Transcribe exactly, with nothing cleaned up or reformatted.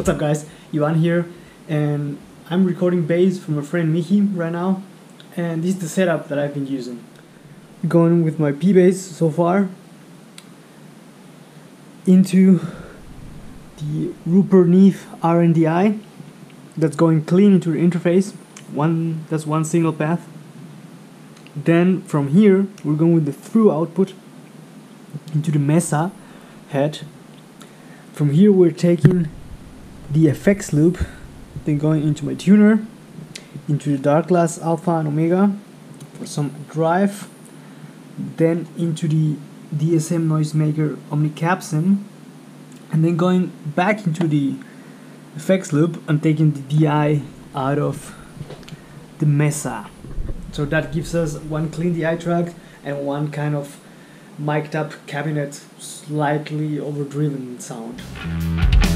What's up guys, Ivan here, and I'm recording bass for my friend Mihi right now, and this is the setup that I've been using. Going with my P-Bass so far into the Rupert Neve R N D I that's going clean into the interface. One that's one single path. Then from here we're going with the through output into the Mesa head. From here we're taking the effects loop, then going into my tuner, into the Darkglass Alpha and Omega for some drive, then into the D S M Noisemaker Omnicapsym, and then going back into the effects loop and taking the D I out of the Mesa. So that gives us one clean D I track and one kind of mic'd up cabinet, slightly overdriven sound.